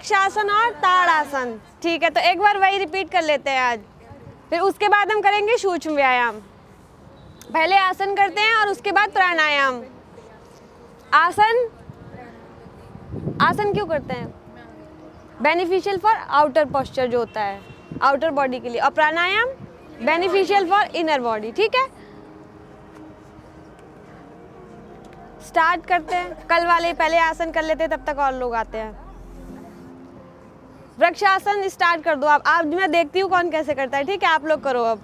वृक्षासन और ताड़ासन। ठीक है, तो एक बार वही रिपीट कर लेते हैं आज, फिर उसके बाद हम करेंगे सूक्ष्म व्यायाम। पहले आसन करते हैं और उसके बाद प्राणायाम। आसन, आसन क्यों करते हैं? बेनिफिशियल फॉर आउटर पोस्चर जो होता है, आउटर बॉडी के लिए। और pranayama beneficial for inner body. ठीक है, स्टार्ट करते हैं। कल वाले पहले आसन कर लेते हैं, तब तक और लोग आते हैं। वृक्षासन स्टार्ट कर दो आप। मैं देखती हूँ कौन कैसे करता है। ठीक है, आप लोग करो अब।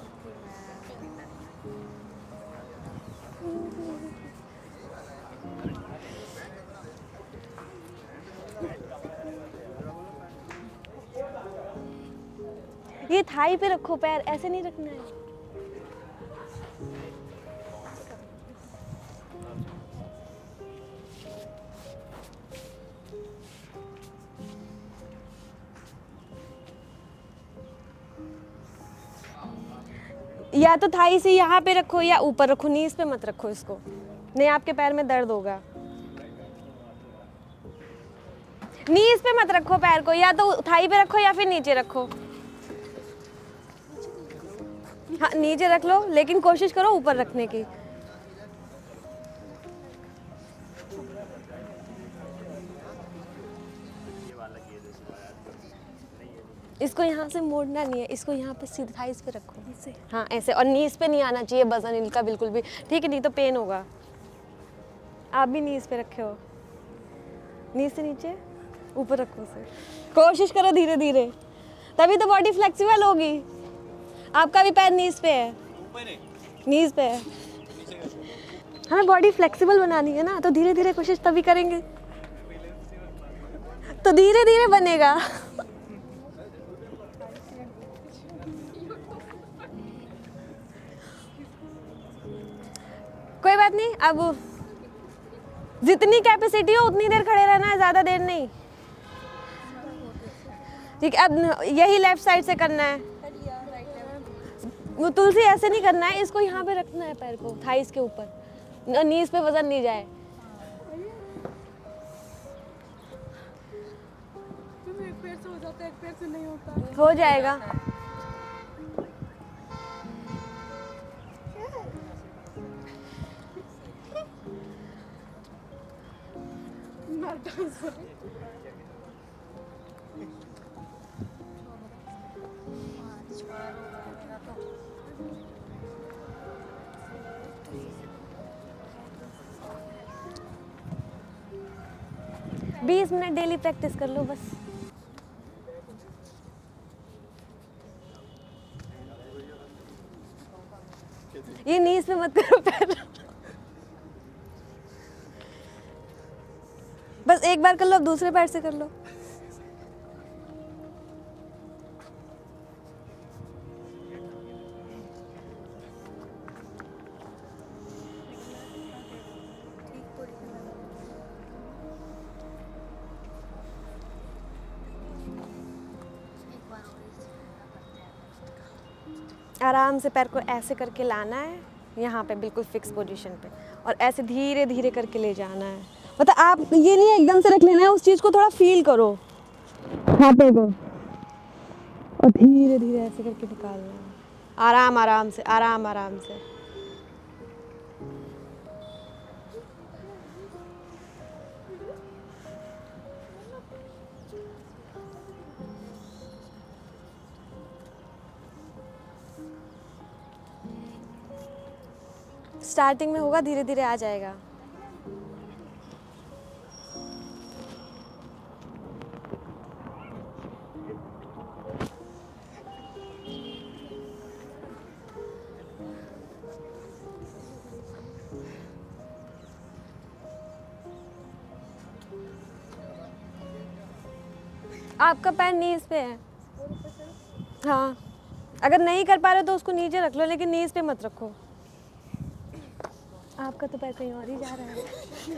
ये थाई पे रखो पैर, ऐसे नहीं रखना है। या तो थाई से यहाँ पे रखो या ऊपर रखो, नीज पे मत रखो इसको, नहीं आपके पैर में दर्द होगा। नीज पे मत रखो पैर को, या तो थाई पे रखो या फिर नीचे रखो। हाँ नीचे रख लो, लेकिन कोशिश करो ऊपर रखने की। इसको यहाँ से मोड़ना नहीं है, इसको यहाँ पे सीधा थाइस पे रखो। हाँ ऐसे, और नीज पे नहीं आना चाहिए वजन इनका बिल्कुल भी। ठीक है, नहीं तो पेन होगा। आप भी नीज पे रखे हो, नीज से नीचे ऊपर रखो उसे। कोशिश करो धीरे धीरे, तभी तो बॉडी फ्लेक्सिबल होगी। आपका भी पैर नीज पे है, नीज पे है। हमें बॉडी फ्लेक्सिबल बनानी है ना, तो धीरे धीरे कोशिश तभी करेंगे तो धीरे धीरे बनेगा। कोई बात नहीं, अब जितनी कैपेसिटी हो उतनी देर खड़े रहना है, ज्यादा देर नहीं। ठीक है, अब यही लेफ्ट साइड से करना है। वो तुलसी ऐसे नहीं करना है, इसको यहाँ पे रखना है पैर को, थाइस के ऊपर, नीज पे वजन नहीं जाए। एक पैर से हो जाता है, एक पैर से नहीं होता। हो जाएगा। बीस मिनट डेली प्रैक्टिस कर लो बस। ये नीज पे मत करो पैर। बस एक बार कर लो, अब दूसरे पैर से कर लो। आराम से पैर को ऐसे करके लाना है यहाँ पे, बिल्कुल फिक्स पोजीशन पे, और ऐसे धीरे धीरे करके ले जाना है। मतलब आप ये नहीं एकदम से रख लेना है, उस चीज़ को थोड़ा फील करो हाथों को, और धीरे धीरे ऐसे करके निकालना है। आराम आराम से, आराम आराम से। स्टार्टिंग में होगा, धीरे धीरे आ जाएगा। आपका पैर नीज पे है। हाँ, अगर नहीं कर पा रहे तो उसको नीचे रख लो, लेकिन नीज पे मत रखो। आपका तो पैर कहीं और ही जा रहा है।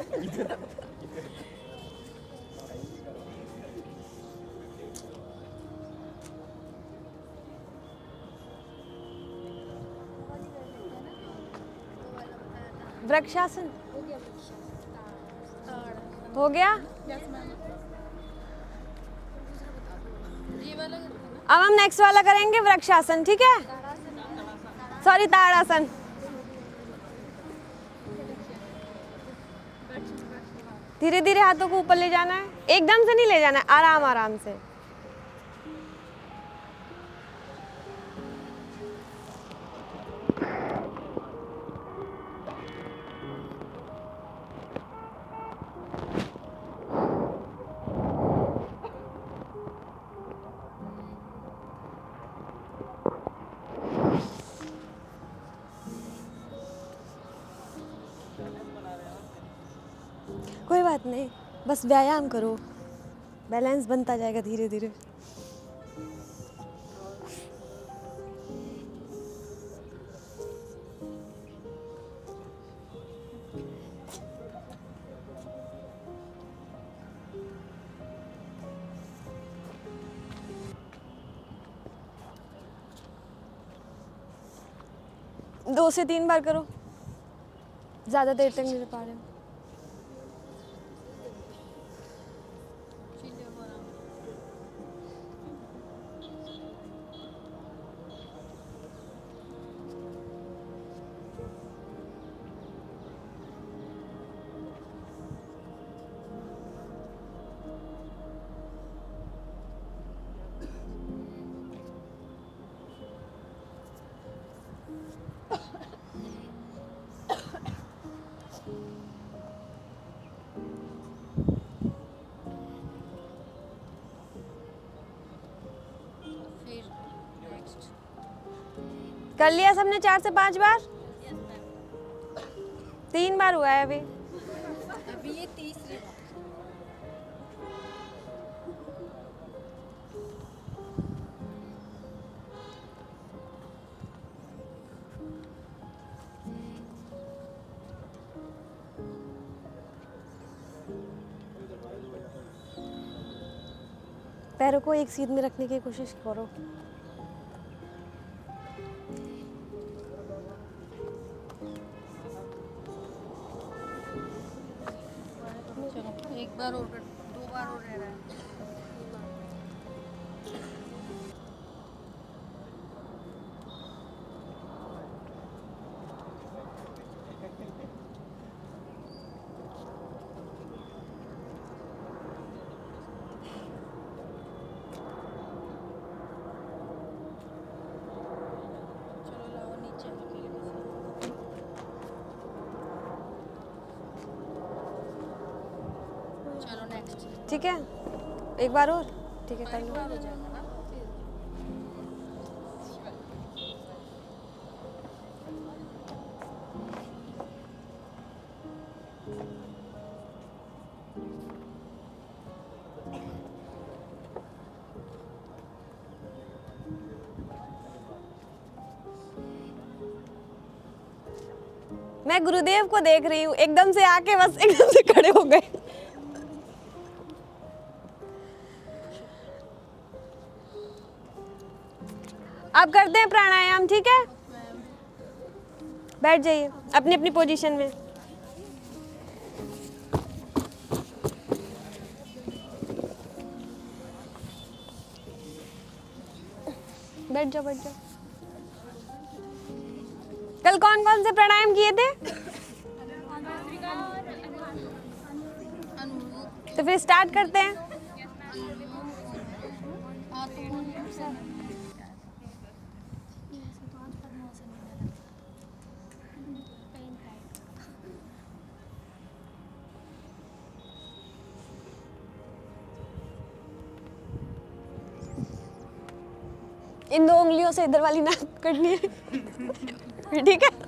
वृक्षासन हो गया। अब हम नेक्स्ट वाला करेंगे वृक्षासन, ठीक है? सॉरी, ताड़ासन। धीरे धीरे हाथों को ऊपर ले जाना है, एकदम से नहीं ले जाना है, आराम आराम से। कोई बात नहीं, बस व्यायाम करो, बैलेंस बनता जाएगा धीरे धीरे। दो से 3 बार करो, ज़्यादा देर तक नहीं कर पा रहे हो। कर लिया सबने 4 से 5 बार? 3 बार हुआ है अभी। अभी ये तीसरी बार। पैरों को एक सीध में रखने की कोशिश करो। एक बार और 2 बार और रह रहा है। चलो लाओ नीचे चलो नेक्स्ट। ठीक है, एक बार और, ठीक है, कर लो। हो जाएगा ना। मैं गुरुदेव को देख रही हूँ, एकदम से आके बस एकदम से खड़े हो गए। आप करते हैं प्राणायाम, ठीक है? बैठ जाइए अपनी अपनी पोजीशन में। बैठ जाओ, बैठ जाओ। कल कौन कौन से प्राणायाम किए थे? तो फिर स्टार्ट करते हैं। इन 2 उंगलियों से इधर वाली नाक करनी है, ठीक है?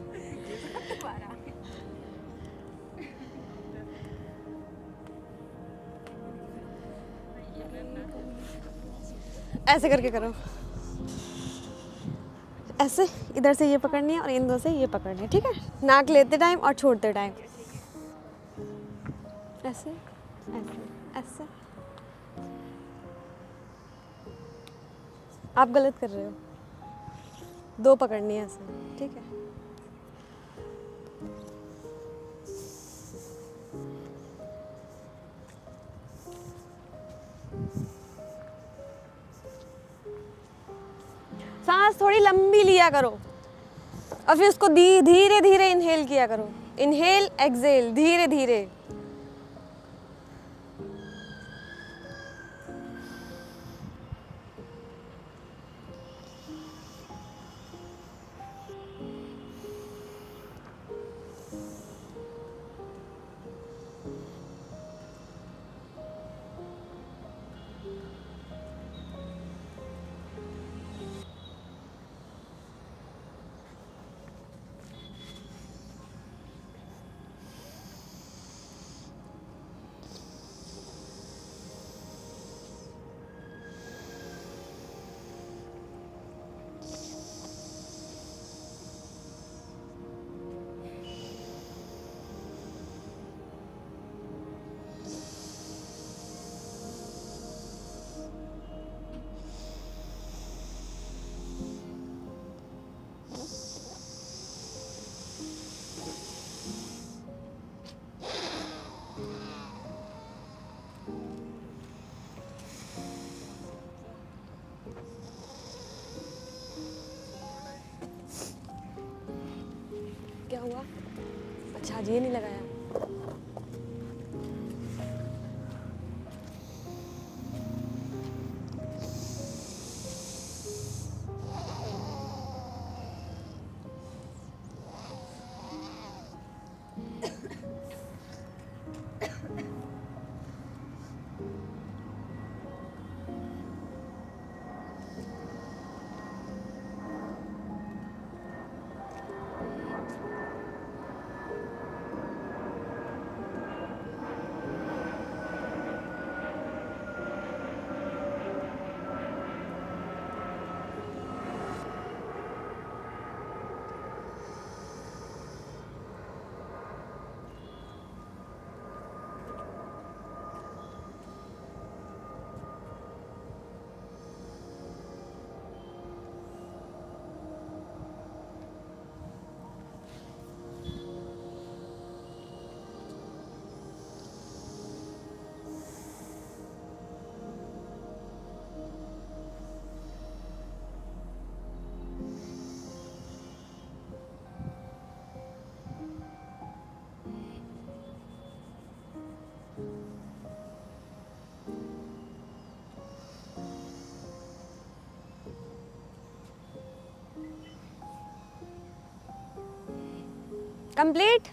ऐसे करके करो, ऐसे इधर से ये पकड़नी है और इन 2 से ये पकड़नी है, ठीक है? नाक लेते टाइम और छोड़ते टाइम ऐसे ऐसे ऐसे। आप गलत कर रहे हो, 2 पकड़नी है ऐसे, ठीक है? सांस थोड़ी लंबी लिया करो और फिर उसको धीरे धीरे इनहेल किया करो। इनहेल एक्सहेल धीरे धीरे। क्या हुआ? अच्छा जी, ये नहीं लगाया। कंप्लीट।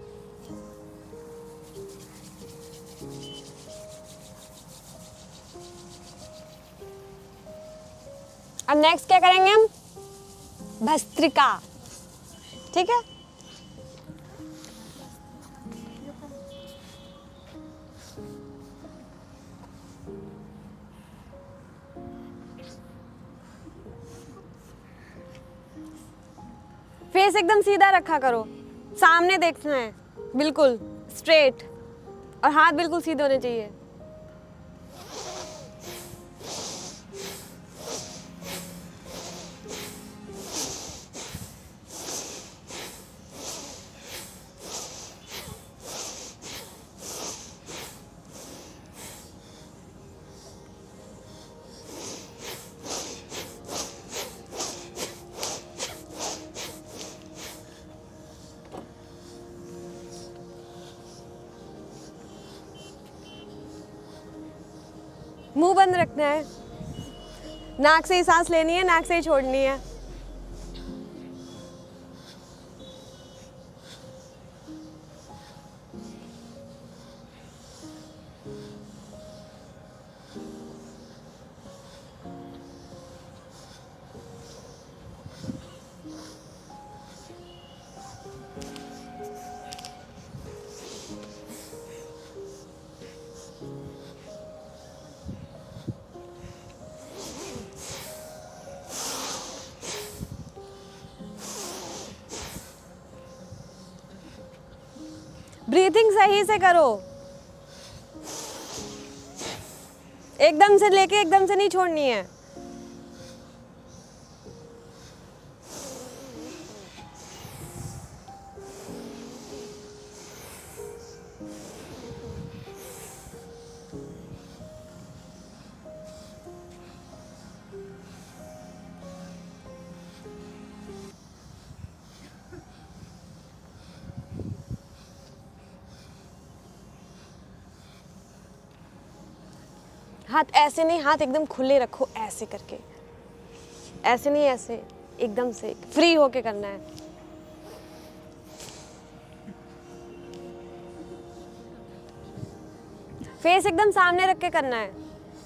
अब नेक्स्ट क्या करेंगे हम? भस्त्रिका। ठीक है, फेस एकदम सीधा रखा करो, सामने देखना है, बिल्कुल स्ट्रेट, और हाथ बिल्कुल सीधे होने चाहिए। मुंह बंद रखना है, नाक से ही सांस लेनी है, नाक से ही छोड़नी है। ब्रीथिंग सही से करो, एकदम से लेके एकदम से नहीं छोड़नी है। हाथ ऐसे नहीं, हाथ एकदम खुले रखो, ऐसे करके, ऐसे नहीं, ऐसे एकदम से फ्री होके करना है। फेस एकदम सामने रख के करना है।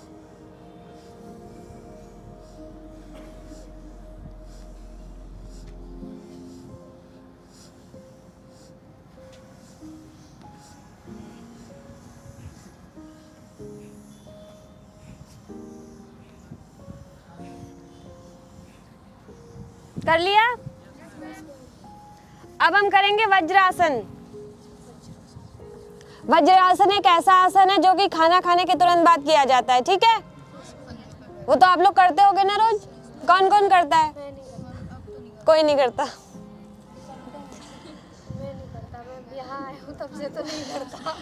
कर लिया? अब हम करेंगे वज्रासन। वज्रासन एक ऐसा आसन है जो कि खाना खाने के तुरंत बाद किया जाता है, ठीक है? वो तो आप लोग करते होगे ना रोज। कौन कौन करता है? कोई नहीं करता। मैं नहीं करता, मैं यहाँ आया हूँ तब से तो नहीं करता।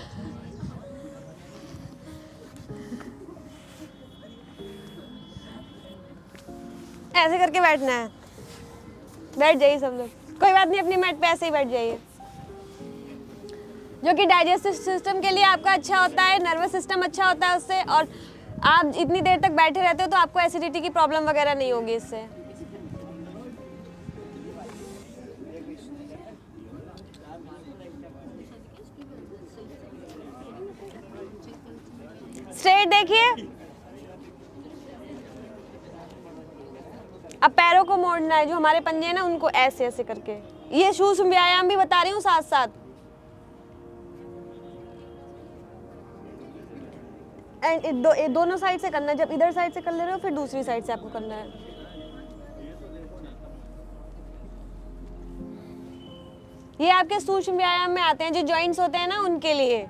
ऐसे करके बैठना है। बैठ जाइए सब लोग, कोई बात नहीं, अपनी मैट पे ऐसे ही बैठ जाइए, जो कि डाइजेस्टिव सिस्टम के लिए आपका अच्छा होता है, नर्वस सिस्टम अच्छा होता है उससे, और आप इतनी देर तक बैठे रहते हो तो आपको एसिडिटी की प्रॉब्लम वगैरह नहीं होगी इससे। स्ट्रेट देखिए। अब पैरों को मोड़ना है, जो हमारे पंजे हैं ना उनको ऐसे ऐसे करके। ये शूज व्यायाम भी बता रही हूँ साथ साथ। एंड दोनों साइड से करना है। जब इधर साइड से कर ले रहे हो फिर दूसरी साइड से आपको करना है। ये आपके सूक्ष्म व्यायाम में आते हैं, जो जॉइंट्स होते हैं ना उनके लिए।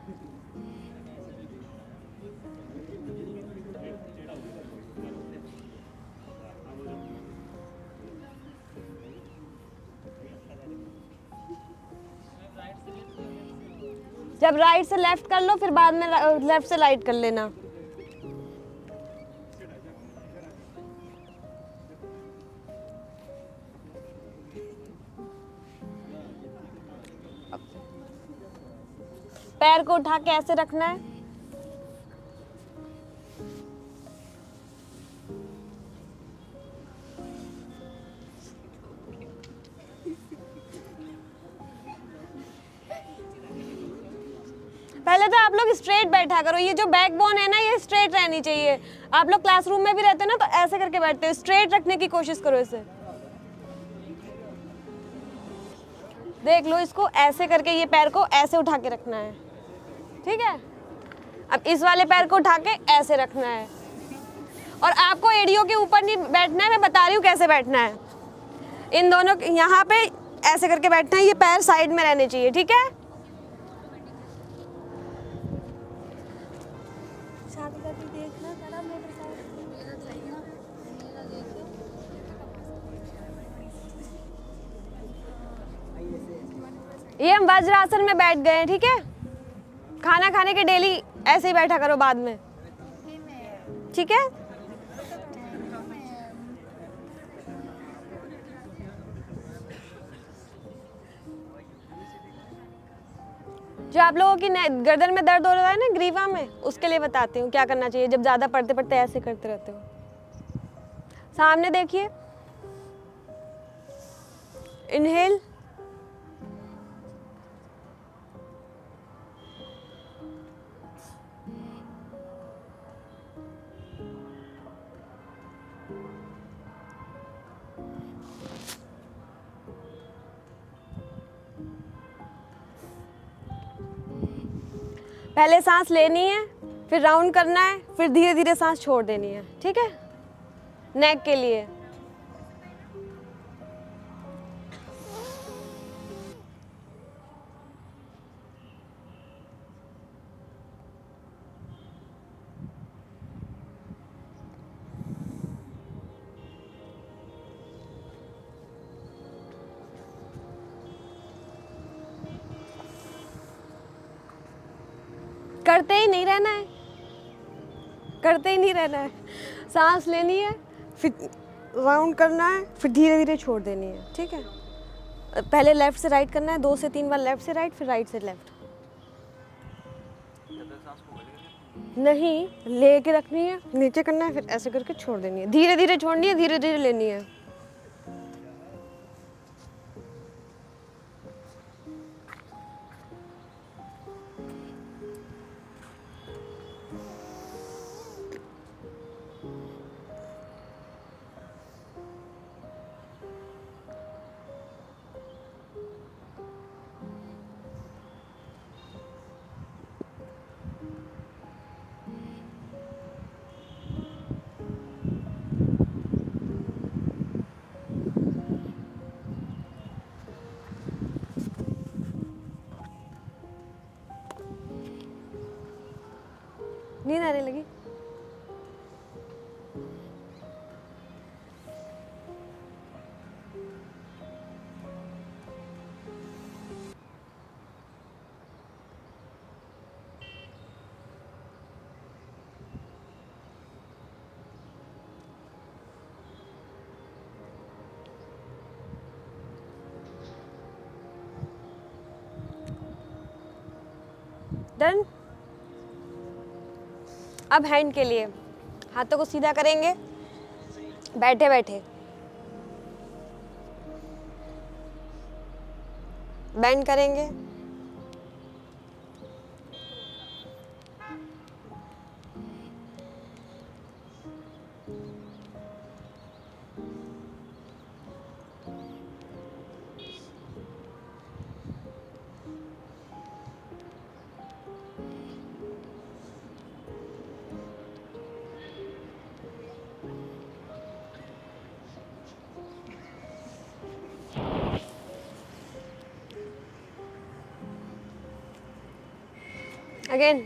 जब राइट से लेफ्ट कर लो फिर बाद में लेफ्ट से राइट कर लेना। पैर को उठा के ऐसे रखना है। पहले तो आप लोग स्ट्रेट बैठा करो। ये जो बैकबोन है ना ये स्ट्रेट रहनी चाहिए। आप लोग क्लासरूम में भी रहते हो ना तो ऐसे करके बैठते हो, स्ट्रेट रखने की कोशिश करो इसे। देख लो इसको, ऐसे करके ये पैर को ऐसे उठा के रखना है, ठीक है? अब इस वाले पैर को उठा के ऐसे रखना है, और आपको एड़ियों के ऊपर नहीं बैठना है, मैं बता रही हूँ कैसे बैठना है। इन दोनों यहाँ पे ऐसे करके बैठना है, ये पैर साइड में रहने चाहिए, ठीक है? ये हम वज्रासन में बैठ गए हैं, ठीक है? खाना खाने के डेली ऐसे ही बैठा करो बाद में, ठीक है? जो आप लोगों की गर्दन में दर्द हो रहा है ना, ग्रीवा में, उसके लिए बताती हूँ क्या करना चाहिए जब ज़्यादा पढ़ते पढ़ते ऐसे करते रहते हो। सामने देखिए, इनहेल, पहले सांस लेनी है, फिर राउंड करना है, फिर धीरे धीरे सांस छोड़ देनी है, ठीक है? नेक के लिए करते ही नहीं रहना है, करते ही नहीं रहना है। सांस लेनी है, फिर राउंड करना है, फिर धीरे धीरे छोड़ देनी है, ठीक है? पहले लेफ्ट से राइट करना है, 2 से 3 बार लेफ्ट से राइट, फिर राइट से लेफ्ट। नहीं, लेके रखनी है, नीचे करना है, फिर ऐसे करके छोड़ देनी है, धीरे धीरे छोड़नी है, धीरे धीरे लेनी है। नींद आने लगी? डन। अब हैंड के लिए हाथों को सीधा करेंगे, बैठे बैठे बेंड करेंगे, अगेन।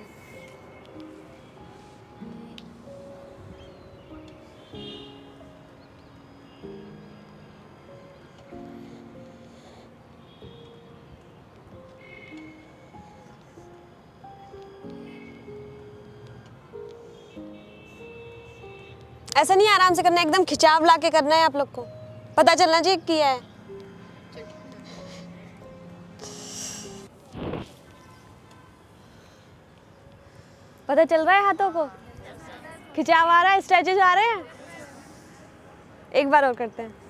ऐसा नहीं आराम से करना है, एकदम खिंचाव ला के करना है, आप लोग को पता चलना चाहिए किया है। पता चल रहा है हाथों को? खिंचाव आ रहा है, स्ट्रेचेज आ रहे हैं। एक बार और करते हैं।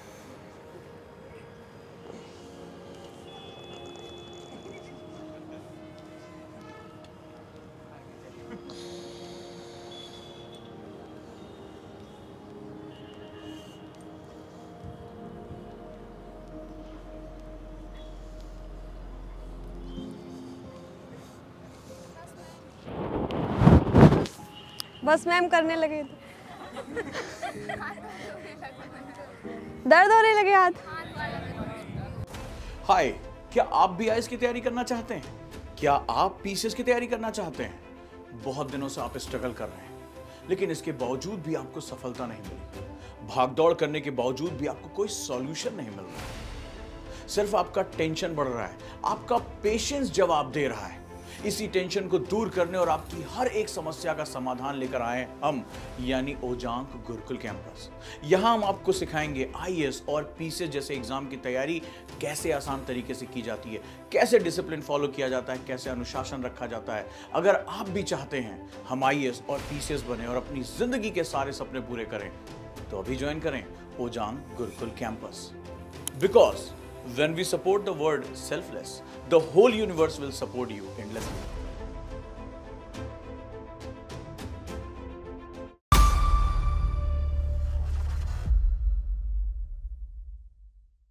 बस मैम करने लगे तो दर्द होने लगे हाथ। हाय, क्या आप भी आईएएस की तैयारी करना चाहते हैं? क्या आप पीसीएस की तैयारी करना चाहते हैं? बहुत दिनों से आप स्ट्रगल कर रहे हैं, लेकिन इसके बावजूद भी आपको सफलता नहीं मिली। भागदौड़ करने के बावजूद भी आपको कोई सॉल्यूशन नहीं मिल रहा। सिर्फ आपका टेंशन बढ़ रहा है, आपका पेशेंस जवाब दे रहा है। इसी टेंशन को दूर करने और आपकी हर एक समस्या का समाधान लेकर आए हम, यानी ओजांग गुरुकुल कैंपस। यहाँ हम आपको सिखाएंगे आईएएस और पीसीएस जैसे एग्जाम की तैयारी कैसे आसान तरीके से की जाती है, कैसे डिसिप्लिन फॉलो किया जाता है, कैसे अनुशासन रखा जाता है। अगर आप भी चाहते हैं हम आईएएस और पीसीएस बने और अपनी जिंदगी के सारे सपने पूरे करें, तो अभी ज्वाइन करें Ojang Gurukul campus. Because when we support the word selfless, the whole universe will support you endlessly.